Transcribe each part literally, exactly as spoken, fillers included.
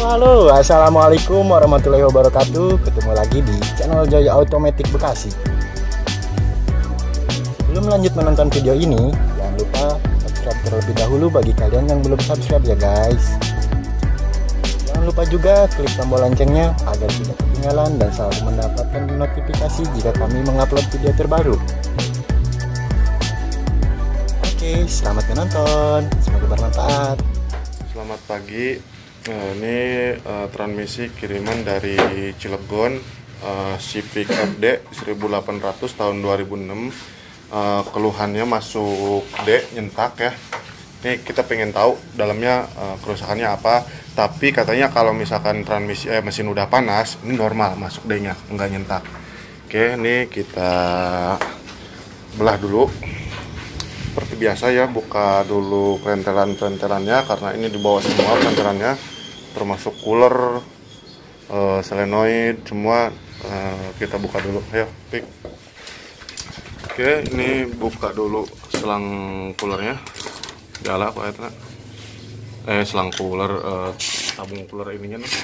Halo, assalamualaikum warahmatullahi wabarakatuh. Ketemu lagi di channel Jaya Automatic Bekasi. Sebelum lanjut menonton video ini, jangan lupa subscribe terlebih dahulu bagi kalian yang belum subscribe ya guys. Jangan lupa juga klik tombol loncengnya agar tidak ketinggalan dan selalu mendapatkan notifikasi jika kami mengupload video terbaru. Oke, selamat menonton, semoga bermanfaat. Selamat pagi. Nah, ini uh, transmisi kiriman dari Cilegon, uh, Civic F D seribu delapan ratus tahun dua ribu enam. Uh, keluhannya masuk D, nyentak ya. Ini kita pengen tahu dalamnya uh, kerusakannya apa. Tapi katanya kalau misalkan transmisi eh, mesin udah panas, ini normal masuk D-nya, enggak nyentak. Oke, ini kita belah dulu. Seperti biasa ya, buka dulu perentelan-perentelannya karena ini di bawah semua perentelannya, termasuk cooler, uh, solenoid, semua uh, kita buka dulu. Ayo, pik. Oke, ini buka dulu selang coolernya. Nyala apa ya? Eh, selang cooler, uh, tabung cooler ininya nih.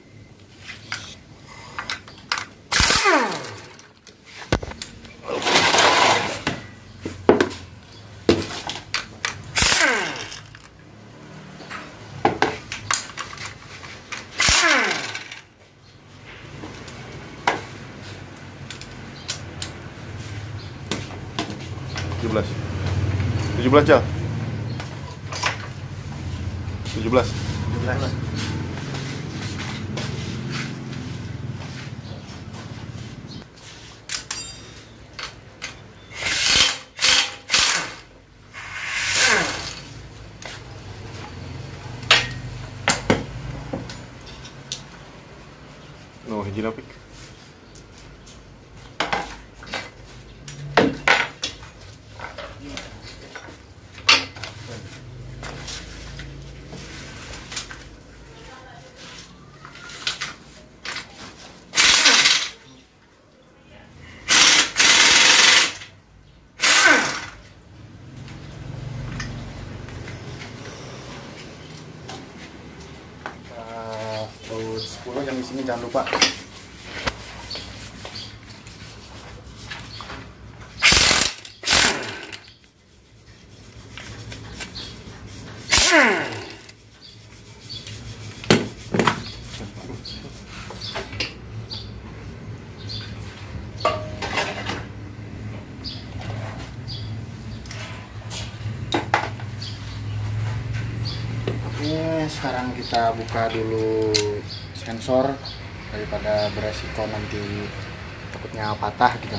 tujuh belas jam tujuh belas no hiji lapik. sepuluh yang di sini jangan lupa. Ini sekarang kita buka dulu sensor daripada beresiko nanti takutnya patah gitu.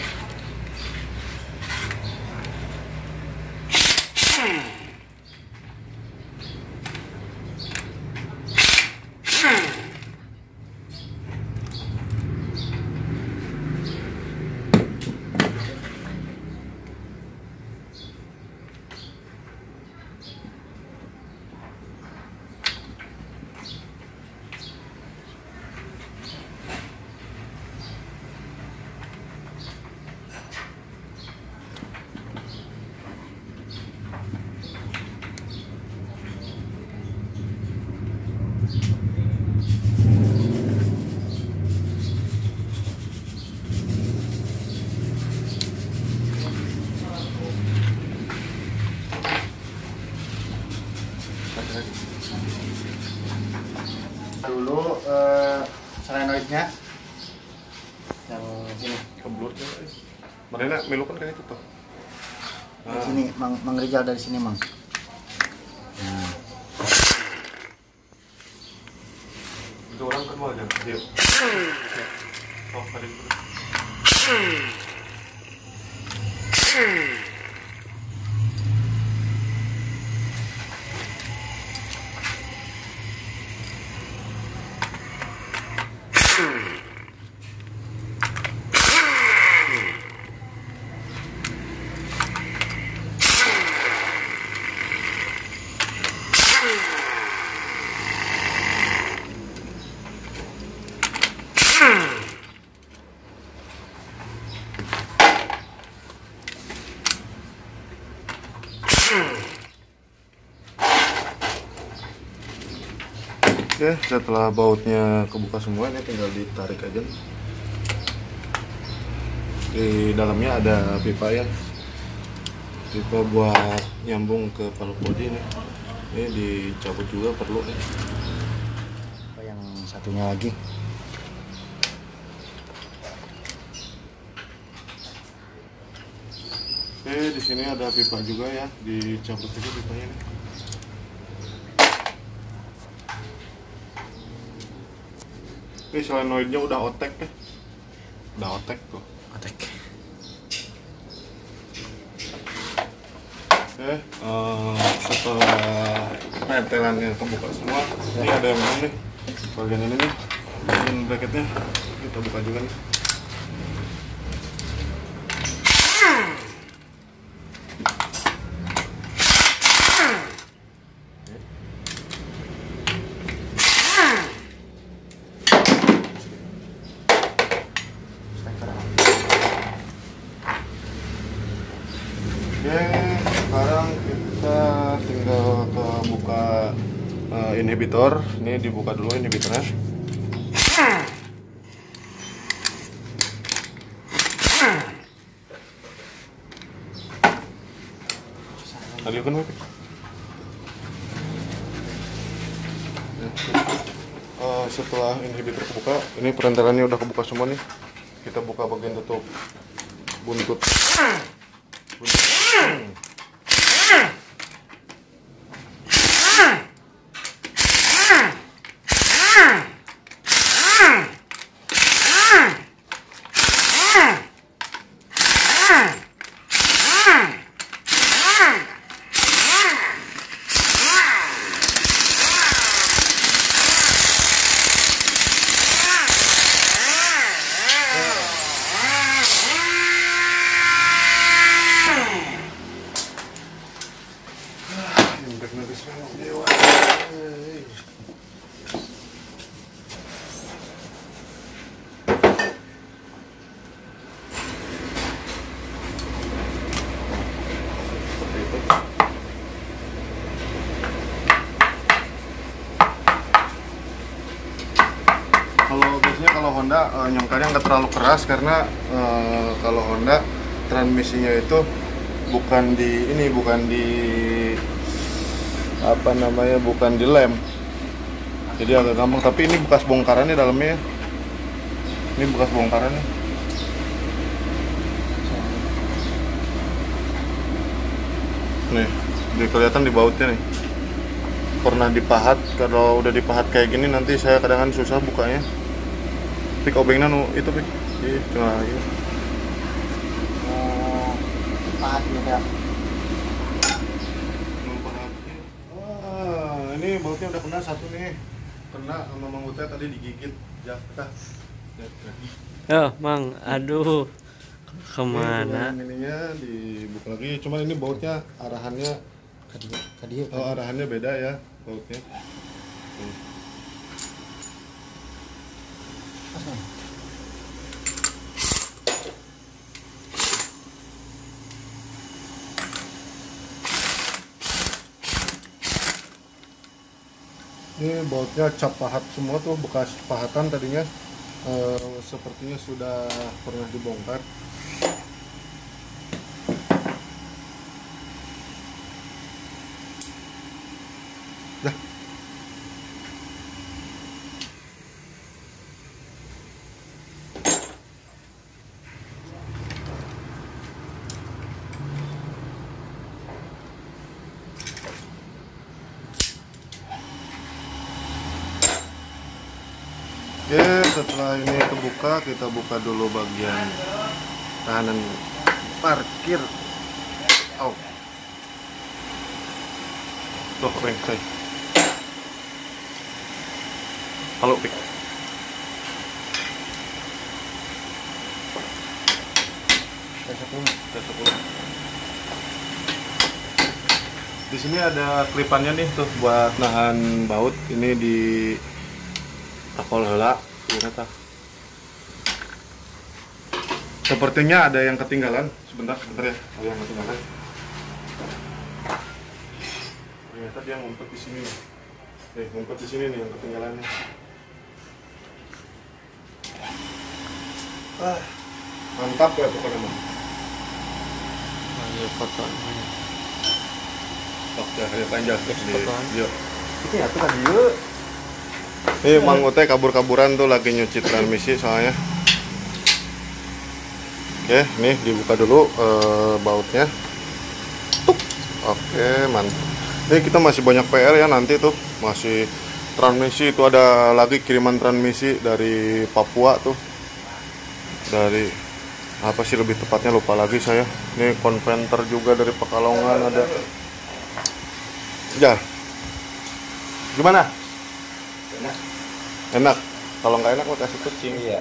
Dulu uh, solenoidnya yang sini keblur ya. Mana melukan kayak itu tuh. Di sini Mang, Mang Rizal dari sini Mang. Nah. Itu orang kan mau aja. Dia. Oh, tadi. Oke, setelah bautnya kebuka semua, ini tinggal ditarik aja. Di dalamnya ada pipa ya, pipa buat nyambung ke paluk bodi nih. Ini dicabut juga perlu nih. Yang satunya lagi. Oke, di sini ada pipa juga ya, dicabut aja pipanya nih. Ini solenoidnya udah otek ya, udah otek tuh. Otek. Oke, uh, setelah pentelannya kebuka semua, ini ada yang belum nih, bagian ini nih, bagian bracketnya kita buka juga nih. Oke, sekarang kita tinggal ke buka uh, inhibitor. Ini dibuka dulu inhibitornya. Tadi kan Wip. Uh, setelah inhibitor kebuka, ini perentelannya udah kebuka semua nih. Kita buka bagian tutup buntut. buntut. Kalau biasanya kalau Honda uh, nyongkarnya nggak terlalu keras karena uh, kalau Honda transmisinya itu bukan di ini bukan di apa namanya bukan di lem, jadi agak gampang. Tapi ini bekas bongkarannya dalamnya, ini bekas bongkarannya. Nih, udah kelihatan di bautnya nih. Pernah dipahat, kalau udah dipahat kayak gini nanti saya kadang-kadang susah bukanya. Pik obengnya nu itu pik, ih cuma lagi. Oh, pahat juga. Wah, ini bautnya udah kena satu nih, kena sama Mang Utnya tadi digigit, ya, dah. Oh, Mang, aduh, kemana? Ini ininya dibuka lagi, cuman ini bautnya arahannya, Kadieu, kadieu. oh arahannya beda ya bautnya. Hmm. Ini bautnya cap pahat semua tuh, bekas pahatan tadinya eh, sepertinya sudah pernah dibongkar. Dah. Oke, setelah ini kebuka, kita buka dulu bagian tahanan parkir. Oh. Tuh, reng, say. Halo, Pik. Tes sepuluh. Tes sepuluh. Di sini ada klipannya nih tuh buat nahan baut. Ini di takol heula, iya tah. Sepertinya ada yang ketinggalan. Sebentar, sebentar ya. Ada yang ketinggalan. Ternyata dia ngumpet di sini. Nih, ngumpet di sini nih yang ketinggalannya. Ah, mantap ya pokoknya mah. Ayo fotonya. Oke, ayo panjang terus di. Yuk. Ini atuh kan yuk. Nih Mang Ute kabur-kaburan tuh lagi nyuci transmisi soalnya. Oke, nih dibuka dulu uh, bautnya. Tuk. Oke, mantap. Nih kita masih banyak P R ya nanti tuh, masih transmisi itu ada lagi kiriman transmisi dari Papua tuh. Dari apa sih lebih tepatnya lupa lagi saya. Ini konverter juga dari Pekalongan ada. Ya. Gimana? Enak. Enak. Kalau nggak enak mau kasih kucing. Iya.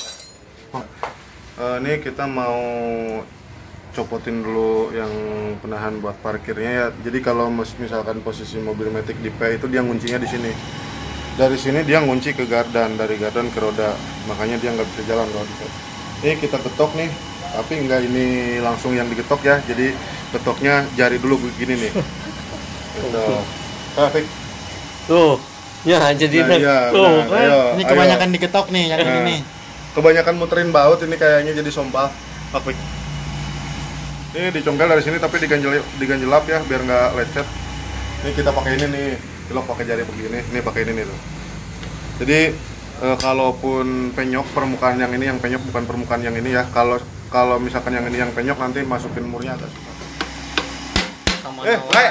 Uh, ini kita mau copotin dulu yang penahan buat parkirnya ya. Jadi kalau misalkan posisi mobil Matic di P itu dia nguncinya di sini. Dari sini dia ngunci ke gardan, dari gardan ke roda. Makanya dia nggak bisa jalan kalau di P. Ini kita getok nih, tapi nggak ini langsung yang digetok ya. Jadi getoknya jari dulu begini nih. Gitu. Ah, Fik. Tuh, ya jadi Nah, iya, tuh nah, kan. ayo, Ini ayo. kebanyakan diketok nih yang Nah, ini. kebanyakan muterin baut ini kayaknya jadi sompal. Pak Fik. Ini dicongkel dari sini tapi diganjel diganjelap ya biar nggak lecet. Ini kita pakai ini nih, cilok pakai jari begini. Ini pakai ini nih tuh. Jadi e, kalaupun penyok permukaan yang ini yang penyok bukan permukaan yang ini ya. Kalau kalau misalkan yang ini yang penyok nanti masukin murnya agak susah. Eh, Le.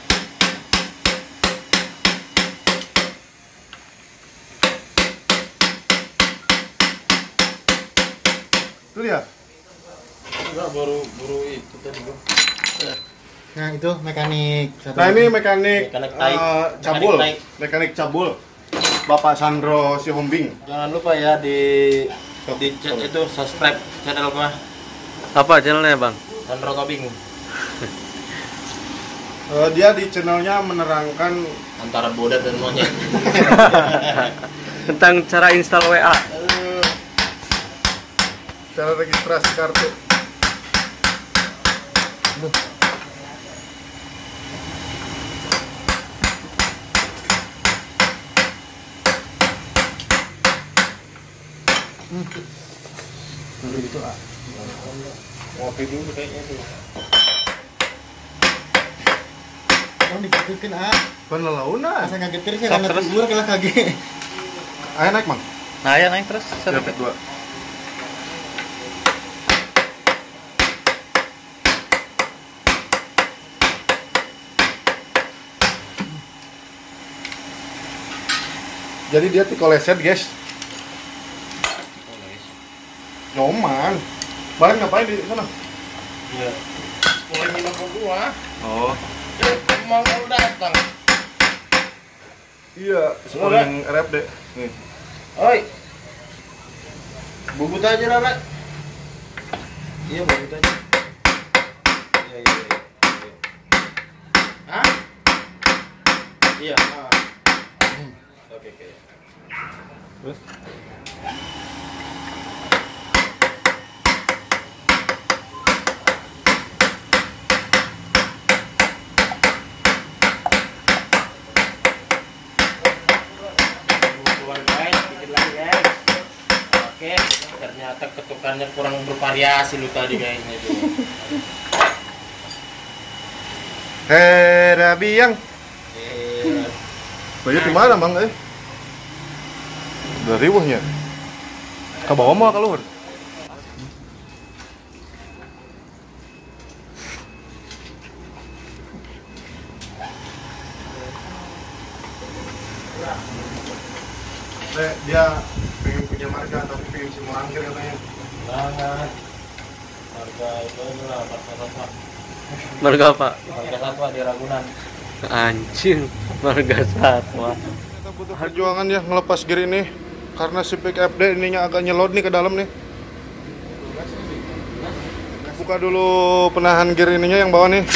Itu dia. Enggak, baru baru itu tadi gua. Nah, itu mekanik. Satu Nah, ini lagi. mekanik Mekanik taik. eh, cabul, Mekanik taik. mekanik cabul. Bapak Sandro Sihombing. Jangan lupa ya di di chat itu subscribe channel gua Apa channelnya bang? Sandro Tobing. Eh, dia di channelnya menerangkan Antara bodat dan monyet. Tentang cara install W A. eh, cara registrasi kartu. Itu ah. Ngopi dulu kayaknya tuh. Oh, diketukin ah. Penelaunan. Masa kaget terus ya karena tidur kalah kaget. Ayo naik, Mang. Nah ya naik terus. Siap, dua. Jadi dia tikoleset, guys. Nyoman. Bang ngapain di sana? Iya. Mulai minum gua. Oh. Emang udah datang. Iya, spring R F D. Nih. Oi. Bubut aja lah, Lek. Iya, bubut aja. Iya, iya, iya. Hah? Iya. Ah. Oke, oke. Terus? Oke, ternyata ketukannya kurang bervariasi lu tadi kayaknya tuh. Hera biang. Eh, Bayu di mana, Bang? Eh. Udah ribuhnya. Ke bawah mau keluar. Eh, dia pengen punya marga tapi pengen si Morangkir katanya. banget. Harga itu aja lah, harga satwa. Marga apa? Harga satwa di Ragunan. Anjing, marga satwa. Kita butuh perjuangan ya ngelepas gear ini karena si Pick F D ininya agak nyelot nih ke dalam nih. Buka dulu penahan gear ininya yang bawah nih.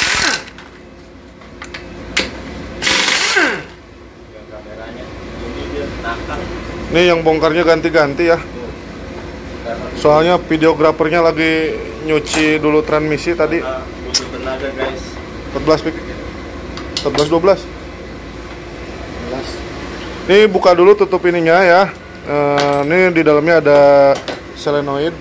Kameranya ini dia nakal. Nih yang bongkarnya ganti-ganti ya. Soalnya videografernya lagi nyuci dulu transmisi tadi. Karena butuh tenaga guys. empat belas Pick. empat belas dua belas. Ini buka dulu, tutup ininya ya. Eh, ini di dalamnya ada solenoid.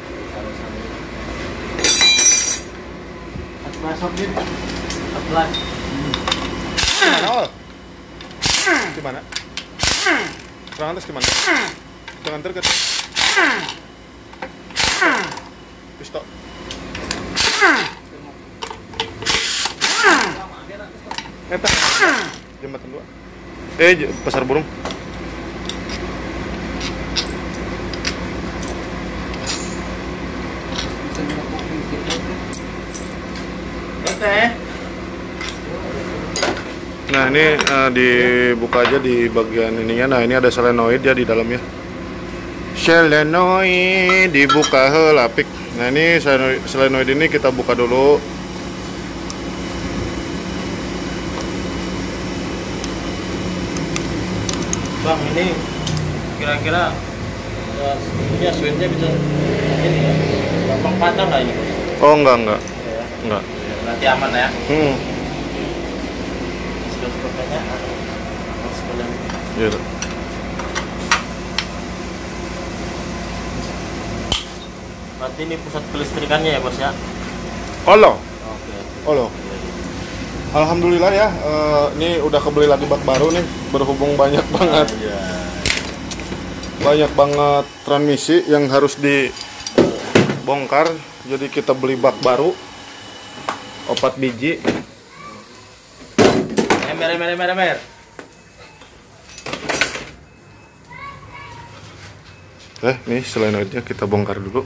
Gimana? Gimana? Serangan tes gimana? Jangan terket. Pistol. Eta. Jembatan dua. Eh, pasar burung. Nah ini uh, dibuka aja di bagian ininya. Nah ini ada solenoid ya di dalamnya. Solenoid dibuka heula pik. Nah ini solenoid ini kita buka dulu. Bang, ini kira-kira uh, ya switchnya bisa ini ya, gampang patah nggak ini? Oh enggak enggak Ya, enggak. berarti aman ya. Hmm. Sepertinya Iya. berarti ini pusat kelistrikannya ya bos ya? Halo. Oke. Halo. Alhamdulillah ya. Uh, ini udah kebeli lagi bak baru nih. Berhubung banyak banget. Iya. Banyak banget transmisi yang harus dibongkar, jadi kita beli bak baru opat biji. Emer emer emer emer. Eh, nih solenoidnya kita bongkar dulu.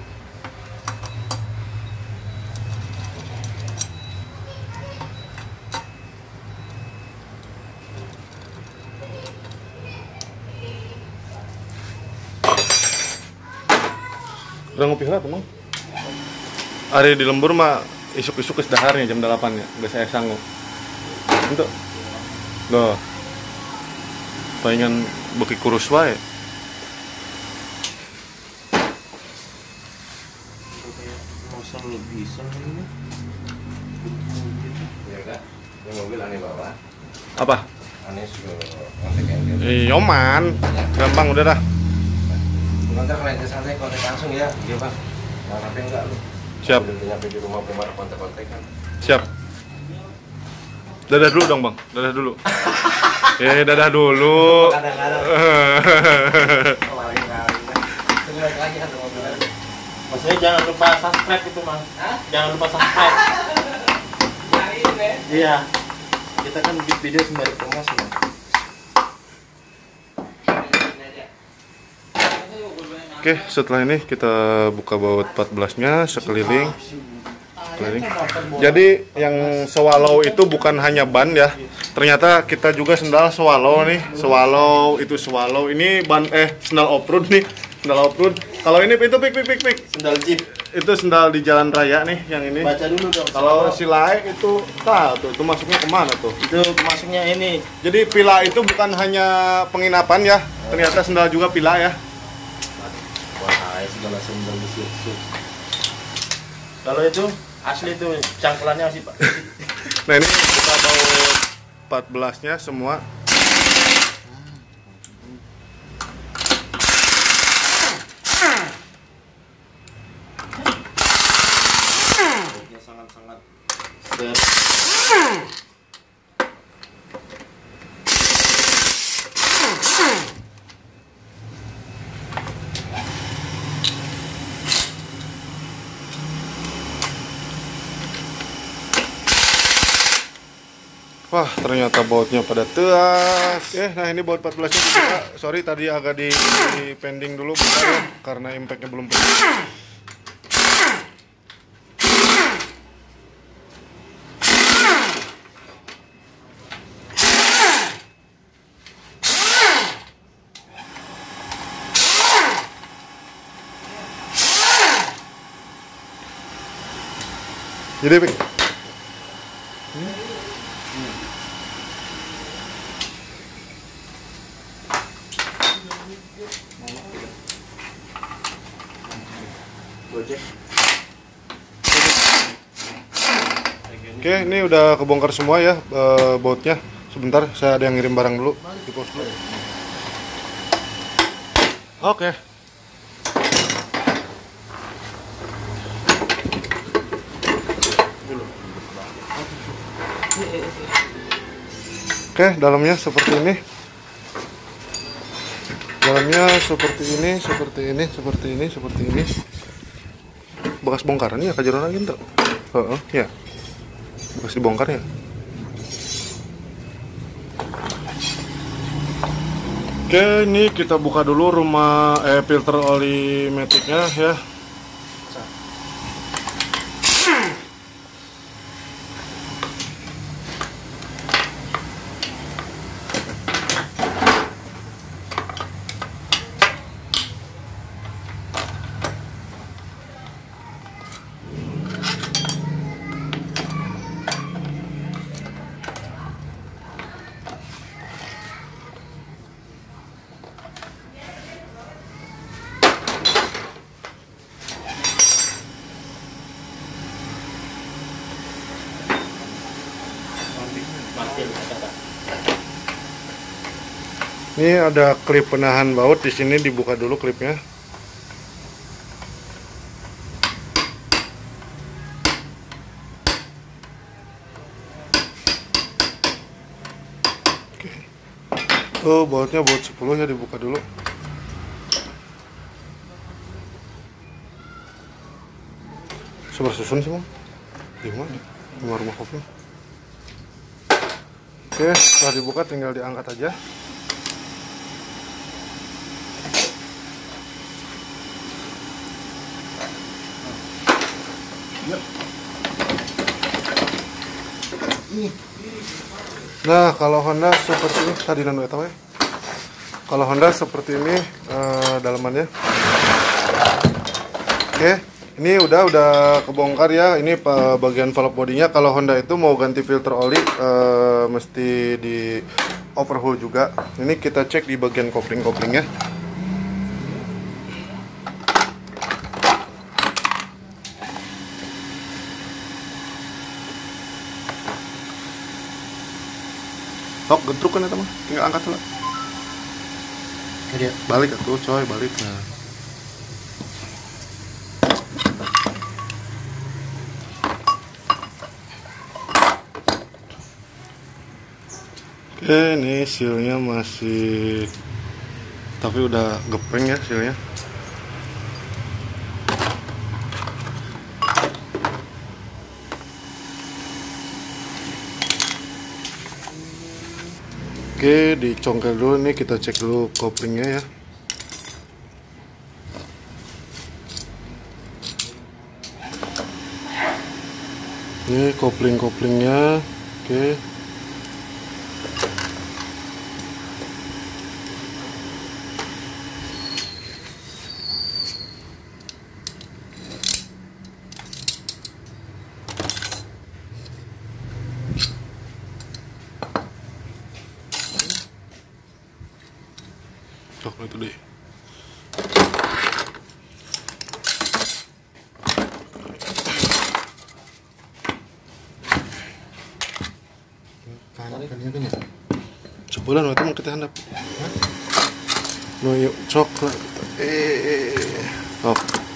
Udah ngopi lah teman. Hari di lembur mah isuk-isuk ke daharnya jam delapan ya. Udah saya sanggup. Untuk loh. Palingan beki kurus wae. Masa lu bisa ini? Ya kak, ini mobil aneh bawa. Apa? Aneh sudah kontekan dia. Iya man. Gampang udah dah. Ngantar kalau itu santai kontek langsung ya. Iya bang. Nah, tapi enggak lu. Siap. Udah nyampe di rumah pemarah kontek-kontek kan. Siap. Dadah dulu dong bang. Dadah dulu. Eh dadah dulu. Kadang-kadang. Kemarin-kemarin. Tunggu lagi kan mobilnya. Maksudnya jangan lupa subscribe itu mas. Jangan lupa subscribe. Iya. Kita kan bikin video sembari promosi mas. Oke, setelah ini kita buka baut empat belas-nya sekeliling. Sekeliling. Jadi yang swallow itu bukan hanya ban ya. Ternyata kita juga sendal swallow nih. Swallow itu swallow. Ini ban eh sendal off-road nih. Sendal off-road. Kalau ini itu pik pik pik pik. Sendal jeep. Itu sendal di jalan raya nih yang ini. Baca dulu dong. Kalau si lain itu tahu tuh, itu masuknya kemana tuh? Itu masuknya ini. Jadi pila itu bukan hanya penginapan ya. Ternyata sendal juga pila ya. Wah, segala sendal di situ. Kalau itu asli itu cangkelannya sih pak. Nah ini buka baut empat belas-nya semua. Sangat-sangat. Wah, ternyata bautnya pada teas. Eh, nah ini baut empat belas-nya dibuka. Sorry tadi agak di, di pending dulu bentar ya, karena impact-nya belum penuh. Jadi, Pik. Oke, ini udah kebongkar semua ya e, bautnya. Sebentar, saya ada yang ngirim barang dulu di pos dulu. Oke. Oke, dalamnya seperti ini. Dalamnya seperti ini, seperti ini, seperti ini, seperti ini. Bekas bongkaran ya kajaran lagi entar. Heeh, ya. Bekas dibongkar ya. Oke, ini kita buka dulu rumah eh filter oli maticnya ya. Ini ada klip penahan baut di sini, dibuka dulu klipnya. Oke. Oh, bautnya baut sepuluh ya, dibuka dulu. Coba susun sih, Bang. Di mana? Rumah rumah kopi. Oke, setelah dibuka tinggal diangkat aja. Nah, kalau Honda seperti ini tadi nanu eta we. Kalau Honda seperti ini uh, dalamannya. Oke, ini udah udah kebongkar ya. Ini bagian valve bodinya. Kalau Honda itu mau ganti filter oli uh, mesti di overhaul juga. Ini kita cek di bagian kopling-koplingnya. Hok, gentruk kan ya teman, tinggal angkat dulu. Balik atuh coy, balik. Nah. Oke, ini sealnya masih, tapi udah gepeng ya sealnya. Oke, dicongkel dulu nih, kita cek dulu koplingnya ya. Ini kopling-koplingnya. Oke. Coklat itu deh. Sebulan waktu mau kita handap. No yuk coklat. Eh, oh.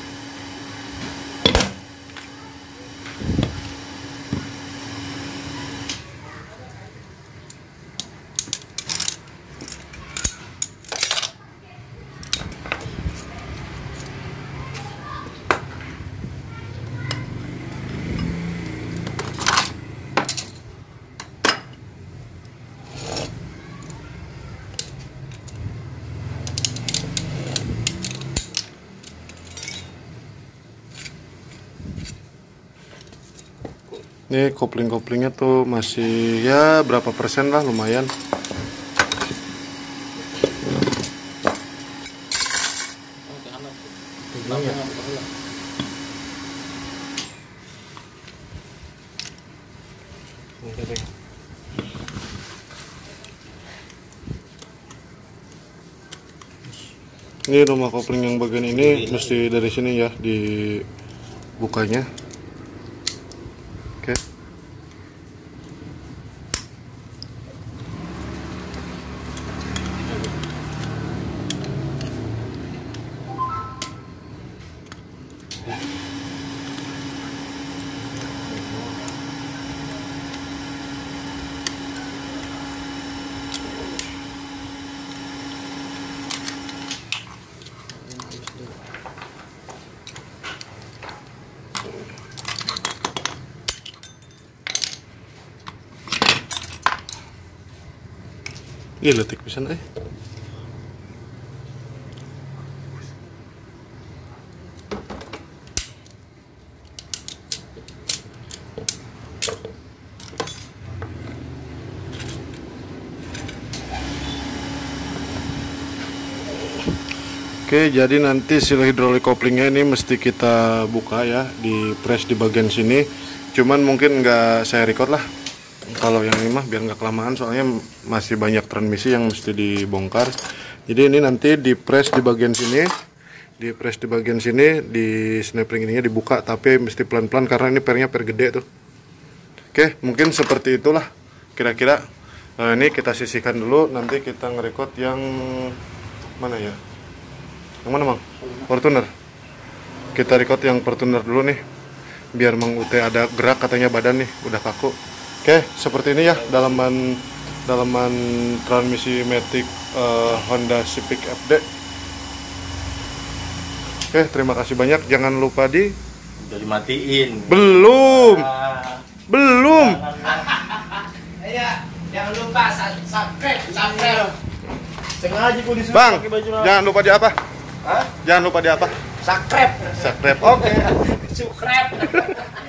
Ini kopling-koplingnya tuh masih ya berapa persen lah, lumayan. Ini rumah kopling yang bagian ini mesti dari sini ya dibukanya. Oke. Ih, letik pisan eh. Oke, jadi nanti seal hidrolik couplingnya ini mesti kita buka ya, di press di bagian sini. Cuman mungkin nggak saya record lah. Kalau yang ini mah biar nggak kelamaan, soalnya masih banyak transmisi yang mesti dibongkar. Jadi ini nanti di press di bagian sini, di press di bagian sini, di snap ring ininya dibuka, tapi mesti pelan-pelan karena ini pernya per gede tuh. Oke, mungkin seperti itulah kira-kira. Nah, ini kita sisihkan dulu, nanti kita nge-record yang mana ya? Yang mana, Mang? Fortuner. Kita record yang Fortuner dulu nih, biar Mang Ute ada gerak, katanya badan nih udah kaku. Oke, seperti ini ya dalaman dalaman transmisi Matic uh, Honda Civic F D. Oke, terima kasih banyak. Jangan lupa di Udah dimatiin. belum Ah, belum Iya, jangan lupa subscribe, subscribe. sengaja gua disuruh Bang, pakai baju lama. jangan lupa di apa? Hah? Jangan lupa di apa? Subscribe. Subscribe. Oke. Subscribe.